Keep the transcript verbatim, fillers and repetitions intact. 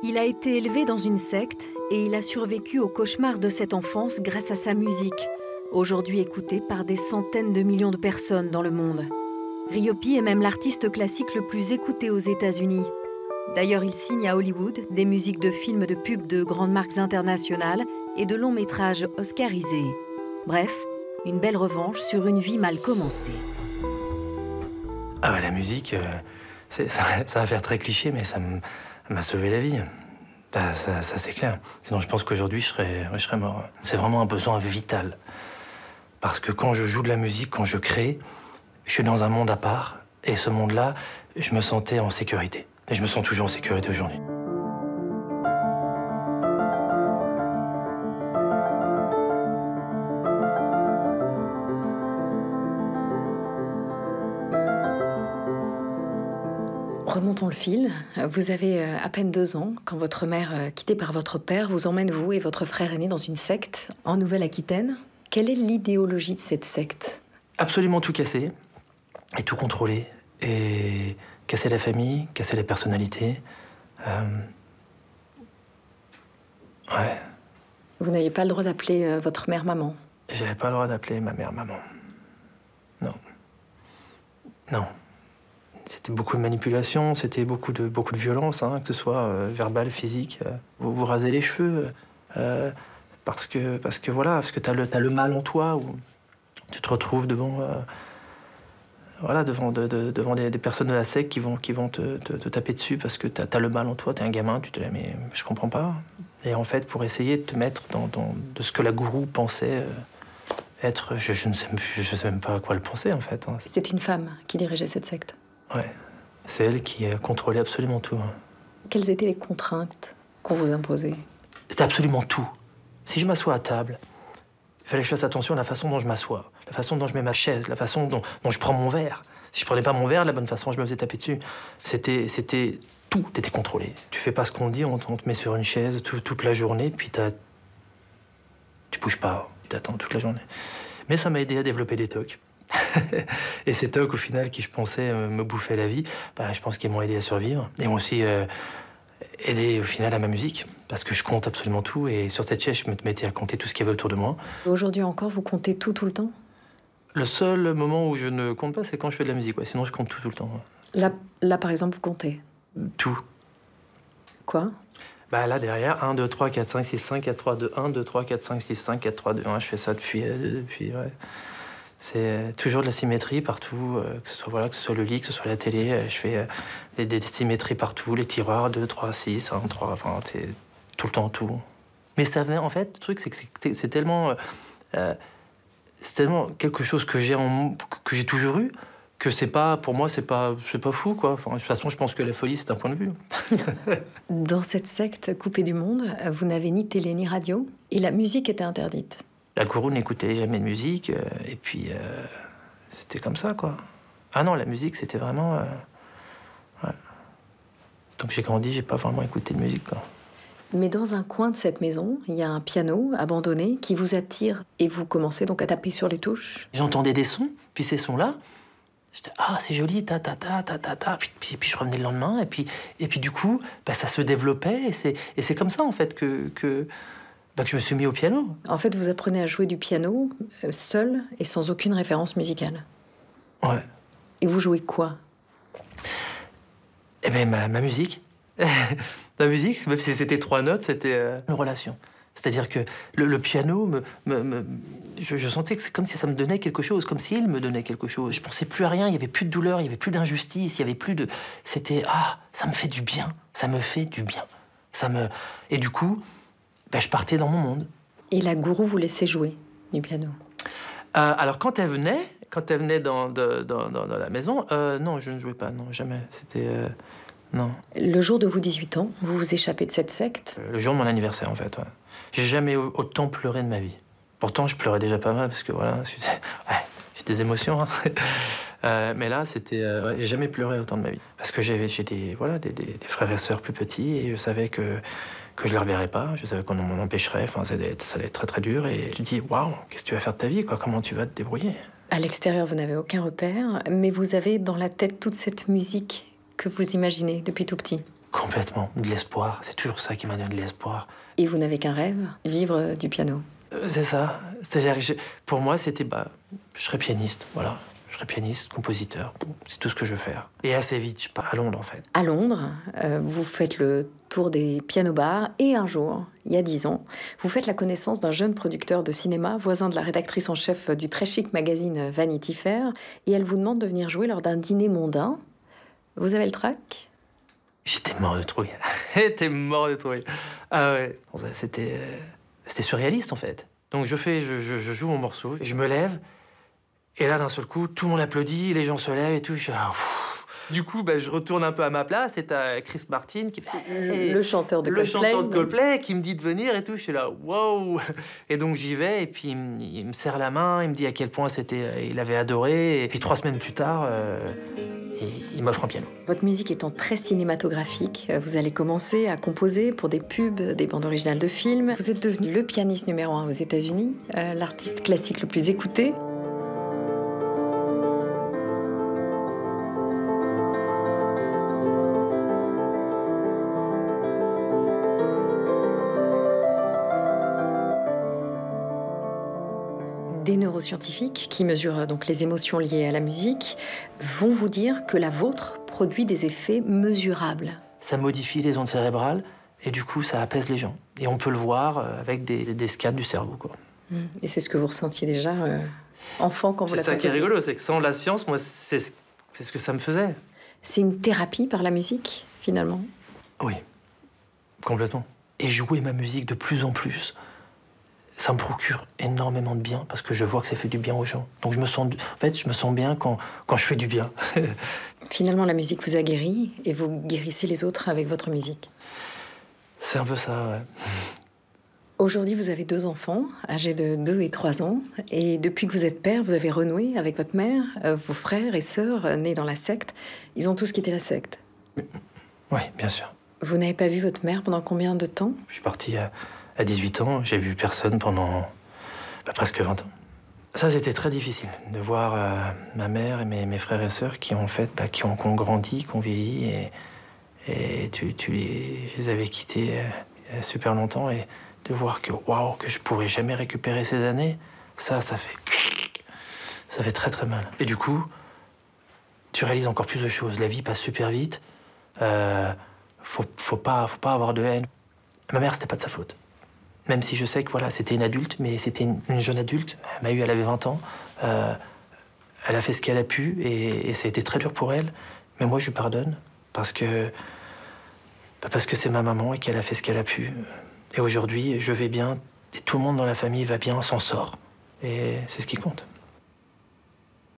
Il a été élevé dans une secte et il a survécu au cauchemar de cette enfance grâce à sa musique, aujourd'hui écoutée par des centaines de millions de personnes dans le monde. Ryopi est même l'artiste classique le plus écouté aux États-Unis. D'ailleurs, il signe à Hollywood des musiques de films de pub de grandes marques internationales et de longs métrages oscarisés. Bref, une belle revanche sur une vie mal commencée. Ah bah, la musique, euh, ça, ça va faire très cliché, mais ça m'a sauvé la vie. Bah, ça, ça c'est clair. Sinon, je pense qu'aujourd'hui, je serais, je serais mort. C'est vraiment un besoin vital. Parce que quand je joue de la musique, quand je crée, je suis dans un monde à part. Et ce monde-là, je me sentais en sécurité. Et je me sens toujours en sécurité aujourd'hui. Remontons le fil. Vous avez à peine deux ans quand votre mère, quittée par votre père, vous emmène, vous et votre frère aîné, dans une secte en Nouvelle-Aquitaine. Quelle est l'idéologie de cette secte? Absolument tout casser et tout contrôler. Et casser la famille, casser la personnalité. Euh... Ouais. Vous n'aviez pas le droit d'appeler euh, votre mère maman? J'avais pas le droit d'appeler ma mère maman. Non. Non. C'était beaucoup de manipulation, c'était beaucoup de, beaucoup de violence, hein, que ce soit euh, verbale, physique. Euh, vous vous rasez les cheveux, euh, parce, que, parce que voilà, parce que t'as le, t'as le mal en toi, où tu te retrouves devant, euh, voilà, devant, de, de, devant des, des personnes de la secte qui vont, qui vont te, te, te taper dessus parce que t'as, t'as le mal en toi, t'es un gamin, tu te dis mais je comprends pas. Et en fait, pour essayer de te mettre dans, dans de ce que la gourou pensait euh, être, je, je ne sais, je sais même pas à quoi elle pensait en fait. Hein. C'est une femme qui dirigeait cette secte? Ouais, c'est elle qui a contrôlé absolument tout. Hein. Quelles étaient les contraintes qu'on vous imposait? C'était absolument tout. Si je m'assois à table, il fallait que je fasse attention à la façon dont je m'assois, la façon dont je mets ma chaise, la façon dont, dont je prends mon verre. Si je prenais pas mon verre de la bonne façon, je me faisais taper dessus. C'était, c'était tout était contrôlé. Tu fais pas ce qu'on dit, on, on te met sur une chaise tout, toute la journée, puis t'as, tu bouges pas, tu attends toute la journée. Mais ça m'a aidé à développer des tocs. Et ces tocs, au final, qui je pensais me bouffer la vie, bah, je pense qu'ils m'ont aidé à survivre. Et m'ont aussi euh, aidé, au final, à ma musique. Parce que je compte absolument tout. Et sur cette chaise, je me mettais à compter tout ce qu'il y avait autour de moi. Aujourd'hui encore, vous comptez tout, tout le temps? Le seul moment où je ne compte pas, c'est quand je fais de la musique. Ouais. Sinon, je compte tout, tout le temps. Là, là, par exemple, vous comptez? Tout. Quoi? Bah là, derrière, un, deux, trois, quatre, cinq, six, cinq, quatre, trois, deux, un, deux, trois, quatre, cinq, six, cinq, quatre, trois, deux, un. Je fais ça depuis... Euh, depuis ouais. C'est toujours de la symétrie partout, euh, que ce soit voilà, que ce soit le lit, que ce soit la télé. Euh, je fais euh, des, des symétries partout, les tiroirs, deux, trois, six, un, trois, enfin, c'est tout le temps tout. Mais ça vient, en fait, le truc, c'est que c'est, c'est tellement... Euh, c'est tellement quelque chose que j'ai en, que j'ai toujours eu, que c'est pas, pour moi, c'est pas, c'est pas fou, quoi. Enfin, de toute façon, je pense que la folie, c'est un point de vue. Dans cette secte coupée du monde, vous n'avez ni télé ni radio, et la musique était interdite. La gourou n'écoutait jamais de musique, euh, et puis euh, c'était comme ça, quoi. Ah non, la musique, c'était vraiment... Euh, ouais. Donc j'ai grandi, j'ai pas vraiment écouté de musique, quoi. Mais dans un coin de cette maison, il y a un piano abandonné qui vous attire, et vous commencez donc à taper sur les touches. J'entendais des sons, puis ces sons-là, j'étais, ah, c'est joli, ta, ta, ta, ta, ta, ta, puis, puis, puis je revenais le lendemain, et puis, et puis du coup, bah, ça se développait, et c'est, et c'est comme ça, en fait, que... que Bah, que je me suis mis au piano. En fait, vous apprenez à jouer du piano euh, seul et sans aucune référence musicale. Ouais. Et vous jouez quoi? Eh bien, ma, ma musique. La musique, même si c'était trois notes, c'était euh, une relation. C'est-à-dire que le, le piano, me, me, me, je, je sentais que c'est comme si ça me donnait quelque chose, comme s'il me donnait quelque chose. Je pensais plus à rien, il n'y avait plus de douleur, il n'y avait plus d'injustice, il n'y avait plus de... C'était, ah, ça me fait du bien, ça me fait du bien. Ça me... Et du coup... Ben, je partais dans mon monde. Et la gourou vous laissait jouer du piano? euh, Alors, quand elle venait, quand elle venait dans, dans, dans, dans la maison, euh, non, je ne jouais pas, non, jamais. C'était... Euh, non. Le jour de vos dix-huit ans, vous vous échappez de cette secte? Le jour de mon anniversaire, en fait, ouais. J'ai jamais autant pleuré de ma vie. Pourtant, je pleurais déjà pas mal, parce que voilà, ouais, j'ai des émotions, hein. Euh, mais là, c'était... Euh, ouais, j'ai jamais pleuré autant de ma vie. Parce que j'avais j'ai des, voilà, des, des, des frères et sœurs plus petits, et je savais que... que je ne les reverrais pas, je savais qu'on m'en empêcherait, enfin, ça allait, être, ça allait être très très dur, et tu te dis, waouh, qu'est-ce que tu vas faire de ta vie, quoi, comment tu vas te débrouiller? À l'extérieur, vous n'avez aucun repère, mais vous avez dans la tête toute cette musique que vous imaginez depuis tout petit. Complètement. De l'espoir. C'est toujours ça qui m'a donné de l'espoir. Et vous n'avez qu'un rêve, vivre du piano. Euh, c'est ça. C'est-à-dire que pour moi, c'était, bah, je serais pianiste, voilà. Je serais pianiste, compositeur, c'est tout ce que je veux faire. Et assez vite, je pars à Londres, en fait. À Londres, euh, vous faites le tour des piano-bars et un jour, il y a dix ans, vous faites la connaissance d'un jeune producteur de cinéma, voisin de la rédactrice en chef du très chic magazine Vanity Fair, et elle vous demande de venir jouer lors d'un dîner mondain. Vous avez le trac? J'étais mort de trouille. J'étais mort de trouille. Ah ouais. C'était, euh, c'était surréaliste, en fait. Donc je fais, je, je, je joue mon morceau, je me lève, et là, d'un seul coup, tout le monde applaudit, les gens se lèvent et tout. Je suis là. Pff. Du coup, bah, je retourne un peu à ma place. Et t'as Chris Martin qui fait. Hey, le chanteur de le Coldplay. Le chanteur de Coldplay qui me dit de venir et tout. Je suis là, wow. Et donc j'y vais. Et puis il me, il me serre la main. Il me dit à quel point c'était, il avait adoré. Et puis trois semaines plus tard, euh, il, il m'offre un piano. Votre musique étant très cinématographique, vous allez commencer à composer pour des pubs, des bandes originales de films. Vous êtes devenu le pianiste numéro un aux États-Unis, euh, l'artiste classique le plus écouté. Des neuroscientifiques, qui mesurent donc les émotions liées à la musique, vont vous dire que la vôtre produit des effets mesurables. Ça modifie les ondes cérébrales et du coup, ça apaise les gens. Et on peut le voir avec des, des scans du cerveau, quoi. Et c'est ce que vous ressentiez déjà euh, enfant quand vous la composiez. C'est ça qui est rigolo, c'est que sans la science, moi, c'est ce que ça me faisait. C'est une thérapie par la musique, finalement? Oui, complètement. Et jouer ma musique de plus en plus, ça me procure énormément de bien parce que je vois que ça fait du bien aux gens. Donc je me sens, en fait, je me sens bien quand, quand je fais du bien. Finalement, la musique vous a guéri et vous guérissez les autres avec votre musique. C'est un peu ça, ouais. Aujourd'hui, vous avez deux enfants, âgés de deux et trois ans. Et depuis que vous êtes père, vous avez renoué avec votre mère. Euh, vos frères et sœurs, euh, nés dans la secte, ils ont tous quitté la secte. Oui, bien sûr. Vous n'avez pas vu votre mère pendant combien de temps? Je suis parti à, à dix-huit ans, j'ai vu personne pendant bah, presque vingt ans. Ça, c'était très difficile, de voir euh, ma mère et mes, mes frères et sœurs qui ont, fait, bah, qui ont, qui ont grandi, qui ont vieilli. Et, et tu, tu les, je les avais quittés euh, super longtemps. Et de voir que, waouh, que je pourrais jamais récupérer ces années, ça, ça fait... Ça fait très, très mal. Et du coup, tu réalises encore plus de choses. La vie passe super vite. Euh, faut, faut pas, faut pas avoir de haine. Ma mère, c'était pas de sa faute. Même si je sais que voilà, c'était une adulte, mais c'était une, une jeune adulte. Elle m'a eu, elle avait vingt ans. Euh, elle a fait ce qu'elle a pu et, et ça a été très dur pour elle. Mais moi, je lui pardonne parce que bah parce que c'est ma maman et qu'elle a fait ce qu'elle a pu. Et aujourd'hui, je vais bien et tout le monde dans la famille va bien, s'en sort. Et c'est ce qui compte.